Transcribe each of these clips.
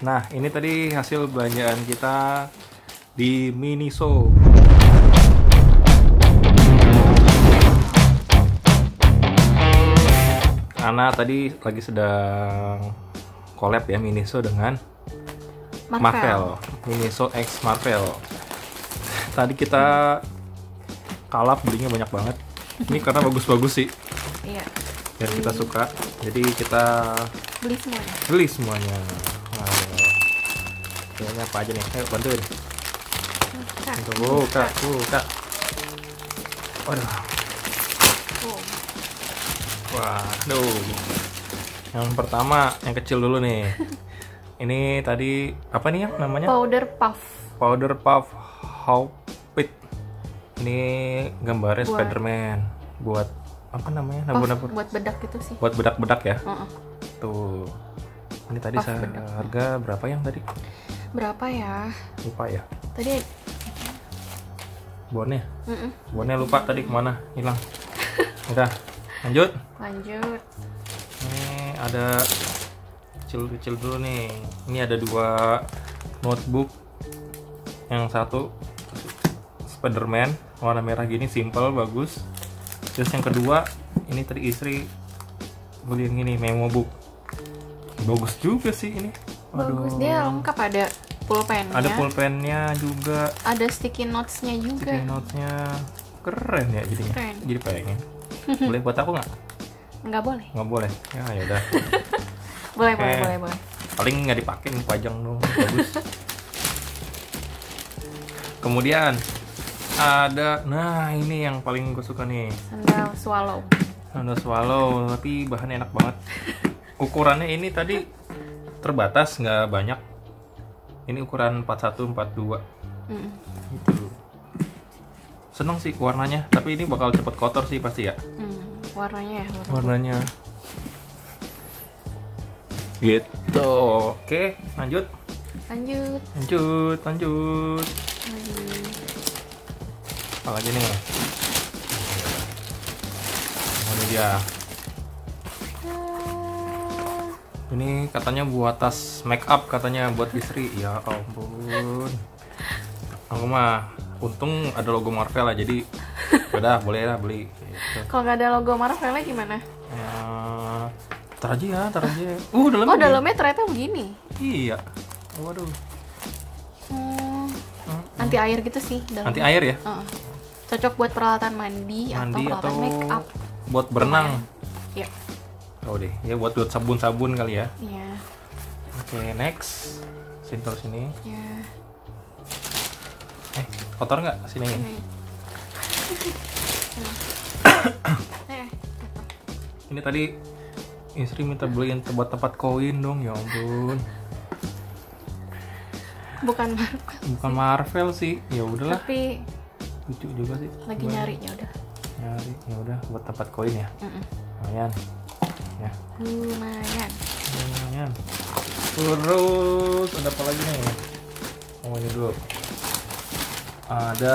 Nah, ini tadi hasil belanjaan kita di Miniso. Karena tadi lagi sedang collab ya Miniso dengan Marvel. Miniso X Marvel. Tadi kita kalap belinya banyak banget. Ini karena bagus-bagus sih. Iya. Dan kita suka. Jadi kita Beli semuanya. Nah, kayaknya apa aja nih? Ayo bantuin. Buka. Waduh. Waduh. Yang pertama, yang kecil dulu nih. Ini tadi apa nih yang namanya? Powder Puff Hoppit. Ini gambarnya Spider-Man. Buat apa namanya? Nabur-nabur. Buat bedak gitu sih. Buat bedak-bedak ya? Tuh. Ini tadi harga berapa yang tadi? Berapa ya? Lupa ya. Tadi Bonnya? Bonnya lupa tadi kemana? Hilang. Udah. Lanjut. Ini ada kecil-kecil dulu nih. Ini ada 2 notebook. Yang satu Spider-Man warna merah gini, simple, bagus. Terus yang kedua, ini tadi istri beli yang ini, memo book. Bagus juga sih ini. Bagus, dia lengkap, ada pulpennya. Ada pulpennya juga. Ada sticky notes-nya juga. Sticky notes-nya keren ya jadinya. Keren. Jadi pengen. Boleh buat aku nggak? Nggak boleh. Nggak boleh. Ya udah. Boleh. Paling nggak dipakai, pajang dong. Bagus. Kemudian ada, nah ini yang paling gue suka nih. Sandal swallow, tapi bahannya enak banget. Ukurannya ini tadi terbatas, nggak banyak. Ini ukuran 41, 42. Gitu. Seneng sih warnanya, tapi ini bakal cepet kotor sih pasti ya. Warnanya ya. Warnanya. Gitu. Oke, lanjut. Apa lagi nih? Ini dia. Ini katanya buat tas make up, katanya buat istri. Ya ampun. Aku mah untung ada logo Marvel lah, jadi udah boleh lah beli. Gitu. Kalau nggak ada logo Marvelnya gimana? Ntar aja. Dalamnya ternyata begini. Iya. Waduh. Anti air gitu sih dalamnya. Anti air ya? Cocok buat peralatan mandi atau peralatan make up. Buat berenang. Iya. Oh deh, ya buat sabun-sabun kali ya. Iya. Oke, next. Sintel sini. Iya. Kotor nggak sini? Ini tadi istri minta beliin buat tempat koin dong, ya ampun. Bukan Marvel sih, ya udahlah. Tapi lucu juga sih. Lagi nyari, ya udah buat tempat koin ya. Lumayan. Ya. Lumayan. Terus ada apa lagi nih? Oh ini dulu. Ada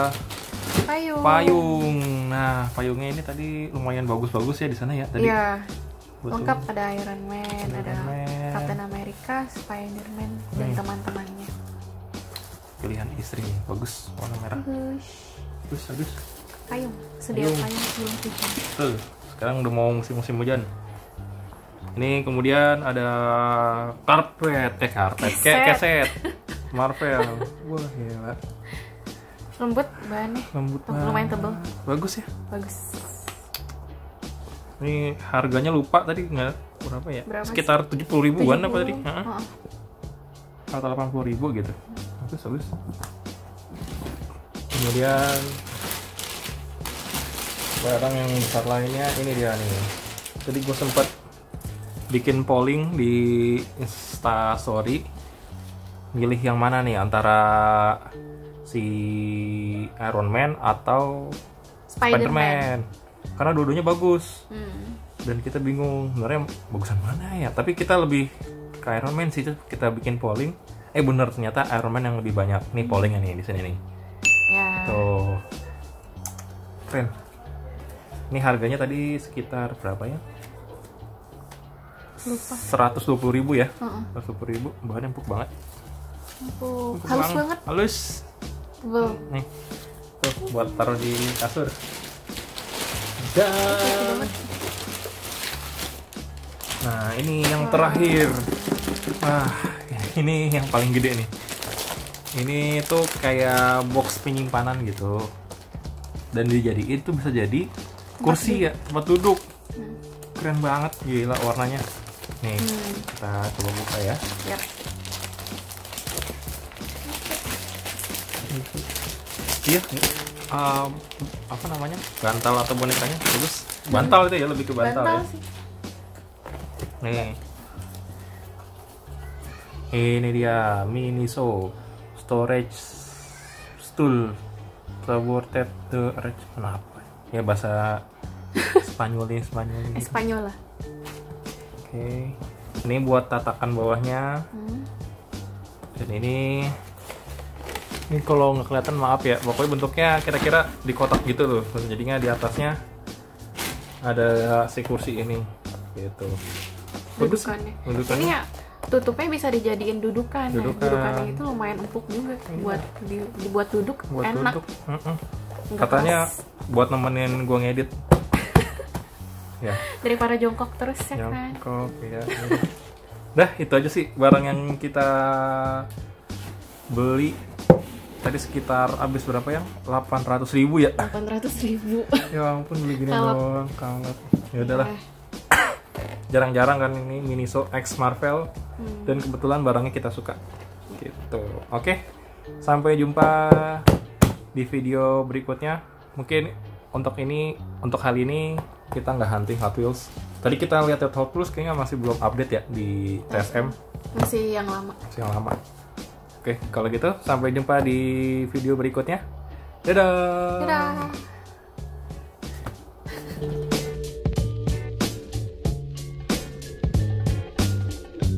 payung. Nah, payungnya ini tadi lumayan bagus-bagus ya di sana ya tadi. Iya. Lengkap, ada Iron Man, ada Captain America, Spider-Man, dan teman-temannya. Pilihan istri nih, bagus, warna merah. Bagus. Payung, sedia payung sebelum hujan. Tuh, sekarang udah mau musim hujan. Ini kemudian ada keset Marvel. Wah, gila. Lembut bahannya. Lumayan tebal. Bagus ya? Bagus. Ini harganya lupa tadi, nggak berapa ya? Berapa sekitar 70 ribuan apa tadi? Atau 80 ribu gitu. Bagus. Kemudian barang yang besar lainnya ini dia nih. Tadi gue sempat bikin polling di Instastory, milih yang mana nih antara si Iron Man atau Spider-Man. Karena dua-duanya bagus. Dan kita bingung sebenarnya bagusan mana ya. Tapi kita lebih ke Iron Man sih, kita bikin polling. Bener, ternyata Iron Man yang lebih banyak. Nih pollingnya nih di sini nih. Ya. Tuh. Keren. Ini harganya tadi sekitar berapa ya? Lupa. 120.000 ya. Heeh. 120.000, bahannya empuk banget. Empuk. Halus banget. Halus. Tebel. Nih, tuh buat taruh di kasur. Dan nah ini yang terakhir. Nah ini yang paling gede nih. Ini tuh kayak box penyimpanan gitu. Dan dijadiin tuh bisa jadi kursi ya, tempat duduk. Keren banget, gila warnanya. Nih, kita coba buka ya. Yap. Iya, apa namanya? Bantal atau bonekanya? Bagus. Bantal itu ya, lebih ke bantal ya. Sih. Nih. Ini dia Miniso storage stool supported the arrange. Kenapa? Ya bahasa Spanyol ini. Espanyol lah. Oke. Ini buat tatakan bawahnya. Dan ini kalau nggak kelihatan maaf ya. Pokoknya bentuknya kira-kira di kotak gitu loh. Jadinya di atasnya ada si kursi ini gitu. Bagus. Dudukannya. Ini ya tutupnya bisa dijadiin dudukan. Dudukannya itu lumayan empuk juga buat dibuat duduk. Buat enak. duduk. Katanya buat nemenin gua ngedit. Ya. Daripada jongkok terus ya kan. Jongkok ya. Dah itu aja sih barang yang kita beli tadi, sekitar habis berapa yang 800.000 ya. 800.000. Ya ampun, beli gini doang kalap. Ya udahlah. Jarang-jarang kan ini Miniso X Marvel dan kebetulan barangnya kita suka gitu. Oke, sampai jumpa di video berikutnya. Mungkin untuk kali ini kita nggak hunting Hot Wheels. Tadi kita lihat Hot Wheels kayaknya masih belum update ya di TSM. Masih yang lama. Oke, kalau gitu sampai jumpa di video berikutnya. Dadah. Dadah.